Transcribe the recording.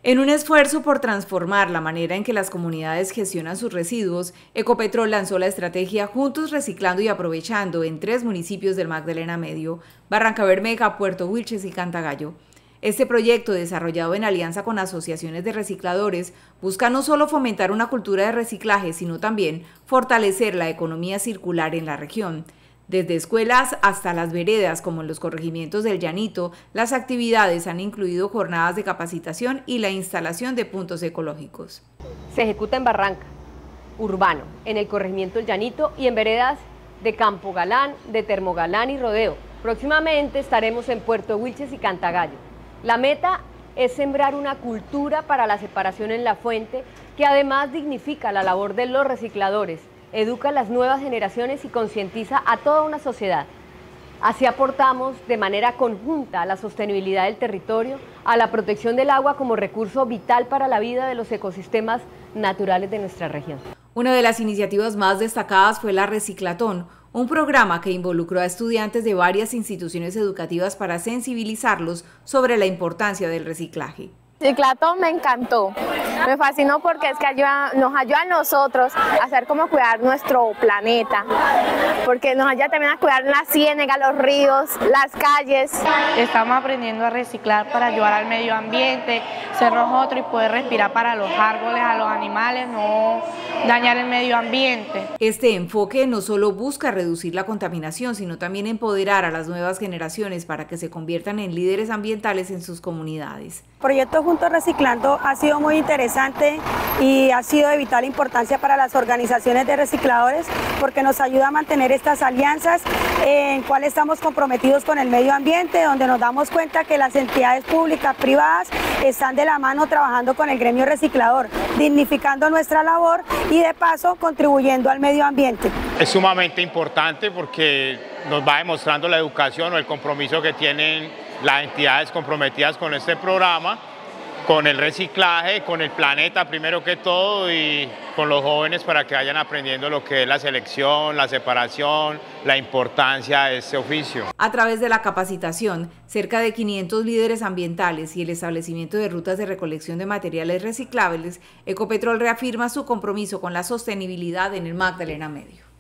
En un esfuerzo por transformar la manera en que las comunidades gestionan sus residuos, Ecopetrol lanzó la estrategia Juntos Reciclando y Aprovechando en 3 municipios del Magdalena Medio: Barrancabermeja, Puerto Wilches y Cantagallo. Este proyecto, desarrollado en alianza con asociaciones de recicladores, busca no solo fomentar una cultura de reciclaje, sino también fortalecer la economía circular en la región. Desde escuelas hasta las veredas, como en los corregimientos del Llanito, las actividades han incluido jornadas de capacitación y la instalación de puntos ecológicos. Se ejecuta en Barranca, Urbano, en el corregimiento del Llanito y en veredas de Campo Galán, de Termogalán y Rodeo. Próximamente estaremos en Puerto Wilches y Cantagallo. La meta es sembrar una cultura para la separación en la fuente que además dignifica la labor de los recicladores, educa a las nuevas generaciones y concientiza a toda una sociedad. Así aportamos de manera conjunta a la sostenibilidad del territorio, a la protección del agua como recurso vital para la vida de los ecosistemas naturales de nuestra región. Una de las iniciativas más destacadas fue la Reciclatón, un programa que involucró a estudiantes de varias instituciones educativas para sensibilizarlos sobre la importancia del reciclaje. Reciclatón me encantó, me fascinó porque es que nos ayuda a nosotros a hacer como cuidar nuestro planeta, porque nos ayuda también a cuidar la ciénaga, los ríos, las calles. Estamos aprendiendo a reciclar para ayudar al medio ambiente, ser nosotros y poder respirar para los árboles, a los animales, no dañar el medio ambiente. Este enfoque no solo busca reducir la contaminación, sino también empoderar a las nuevas generaciones para que se conviertan en líderes ambientales en sus comunidades. El proyecto Juntos Reciclando ha sido muy interesante y ha sido de vital importancia para las organizaciones de recicladores porque nos ayuda a mantener estas alianzas en cuales estamos comprometidos con el medio ambiente, donde nos damos cuenta que las entidades públicas, privadas, están de la mano trabajando con el gremio reciclador, dignificando nuestra labor y de paso contribuyendo al medio ambiente. Es sumamente importante porque nos va demostrando la educación o el compromiso que tienen las entidades comprometidas con este programa, con el reciclaje, con el planeta primero que todo y con los jóvenes para que vayan aprendiendo lo que es la selección, la separación, la importancia de este oficio. A través de la capacitación, cerca de 500 líderes ambientales y el establecimiento de rutas de recolección de materiales reciclables, Ecopetrol reafirma su compromiso con la sostenibilidad en el Magdalena Medio.